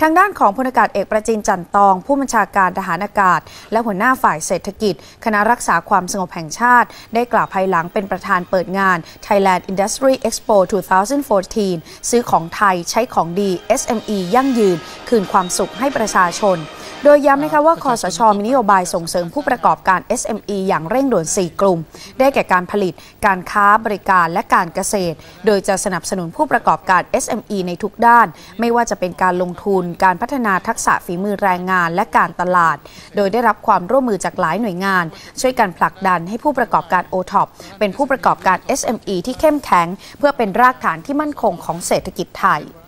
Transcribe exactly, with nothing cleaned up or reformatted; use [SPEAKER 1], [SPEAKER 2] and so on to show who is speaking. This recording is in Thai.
[SPEAKER 1] างด้านของพลอากาศเอกประจิน จันทร์ตองผู้บัญชาการทหารอากาศและหัวหน้าฝ่ายเศรษฐกิจคณะรักษาความสงบแห่งชาติได้กล่าวภายหลังเป็นประธานเปิดงาน Thailand Industry Expo สองพันสิบสี่ ซื้อของไทยใช้ของดี เอส เอ็ม อี ยั่งยืนคืนความสุขให้ประชาชนโดยย้ำนะคะว่าคสช.มีนโยบายส่งเสริมผู้ประกอบการ เอส เอ็ม อี อย่างเร่งด่วนสี่กลุ่มได้แก่การผลิตการค้าบริการและการเกษตรโดยจะสนับสนุนผู้ประกอบการ เอส เอ็ม อี ในทุกด้านไม่ว่าจะเป็นการลงทุนการพัฒนาทักษะฝีมือแรงงานและการตลาดโดยได้รับความร่วมมือจากหลายหน่วยงานช่วยกันผลักดันให้ผู้ประกอบการ โอ ท็อป เป็นผู้ประกอบการ เอส เอ็ม อี ที่เข้มแข็งเพื่อเป็นรากฐานที่มั่นคงของเศรษฐกิจไทย